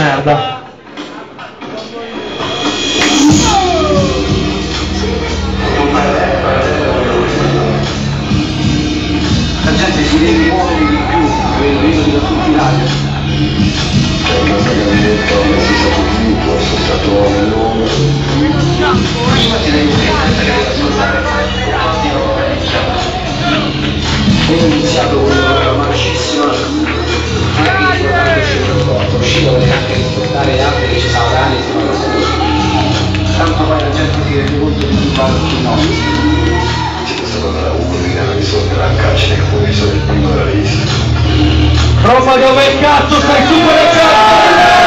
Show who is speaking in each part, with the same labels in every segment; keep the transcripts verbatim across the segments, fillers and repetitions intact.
Speaker 1: merda.
Speaker 2: La gente si deve muovere di più, vedo io da tutti i lati.
Speaker 3: Perché non mi ha detto che si sa tutto, sono stato un nome.
Speaker 2: Prima ti devi pensare che ascoltare ho iniziato con una marcissima uscivo per anche ascoltare altri che ci sono da anni, tanto poi la gente si rende conto di chi va più no.
Speaker 3: C'è questa cosa da uno di grana di sotto la caccia che poi sono il primo della lista.
Speaker 1: Roma, dove il cazzo stai su quella cazzo?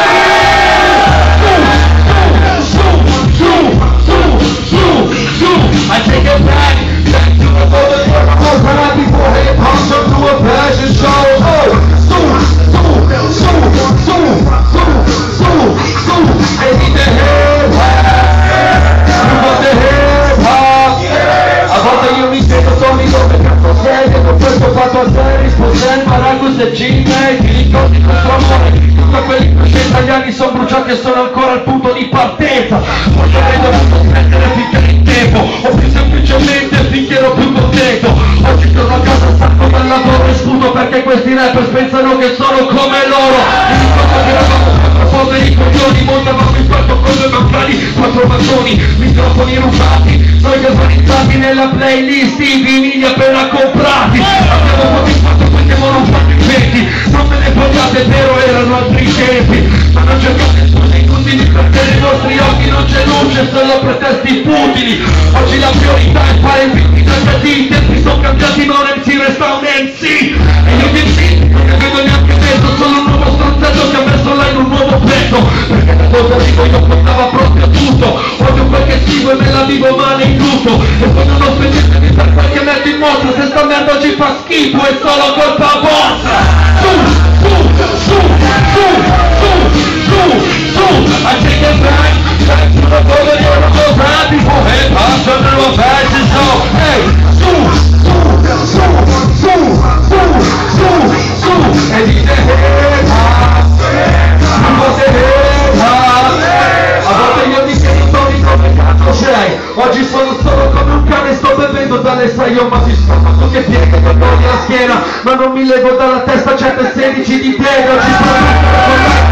Speaker 1: I take it back, back to the moment where I was right before hip hop turned to a fashion show. Oh, zoom, zoom, zoom, zoom, zoom, zoom, zoom. I need the hip hop, I want the hip hop. A volte io mi chiedo Tommy dove cazzo sei, dopo questo fatto a te rispondi Maracus e Gmail, ti ricordi questo amore? Tutti quelli che scelta gli anni sono bruciati e sono ancora al punto di partenza. Forse avrei dovuto smettere finché in tempo, o più semplicemente finché ero più contento. Oggi torno a casa stanco dal lavoro e sputo perché questi rappers pensano che sono come loro. Mi ricordo che eravamo quattro poveri coglioni, montavamo in quarto con due manfrani, quattro mattoni, microfoni rubati, noi galvanizzati nella playlist, i vinili appena comprati. Abbiamo motivato questi monofatto in venti, non me ne vogliate, vero erano altri tempi, ma non cercate scuse inutili perché nei nostri occhi non c'è luce, solo pretesti futili. Oggi la priorità è fare il ventitré per D, i tempi sono cambiati ma un M C resta un M C. E io che sì, non ne vedo neanche mezzo, solo un nuovo stronzetto che ha messo là in un nuovo pezzo. Perché da cosa dico io portava proprio tutto, odio quel che scrivo e me la vivo male in tutto. E poi non ho spegnetevi per qualche metto in mostra, se sta merda ci fa schifo è solo colpa vostra. Su, su, su, su, su, su, su, I take it back, back to the moment where I was right before hip hop turned to a fashion show. Hey, su, su, su, su, su, su, su, e dite hip hop, non fosse hip hop. A volte io mi chiedo Tony come cazzo sei, oggi sono solo come un cane, sto bevendo dalle sei, io ma ti stomaco che piega che dolore la schiena, ma non mi levo dalla testa certe sedici di piega. Oggi sono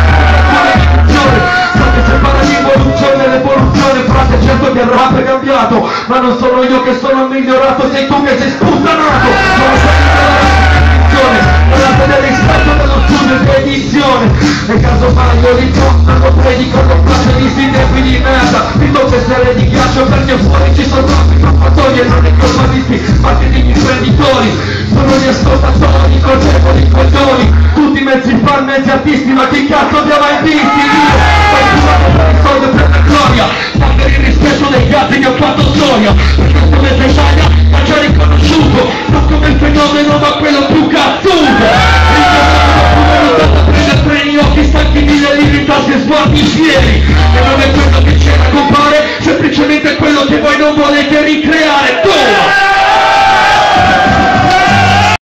Speaker 1: se parla di evoluzione, l'evoluzione, frate, certo che il rap è cambiato, ma non sono io che sono migliorato, sei tu che sei sputtanato. Sono sempre nella del rispetto dello studio e di edizione, e casomai io li tornano, predico con plagiaristi in tempi di merda, piuttosto essere di ghiaccio perché fuori ci sono troppi trappatori e non i globalisti, marketing imprenditori, sono gli ascoltatori, colpevoli coglioni, tutti mezzi fan, mezzi artisti, ma chi cazzo li ha mai visti? Io per il soldo e per la gloria, ma per il rispetto dei gatti che ho fatto storia, perché come sei Italia ha già riconosciuto, non come il fenomeno ma quello più cazzuto. A prendere treni, occhi stanchi, mille libri, tasche e sguardi fieri, e non è quello che c'era compare, semplicemente quello che voi non volete ricreare. Tu!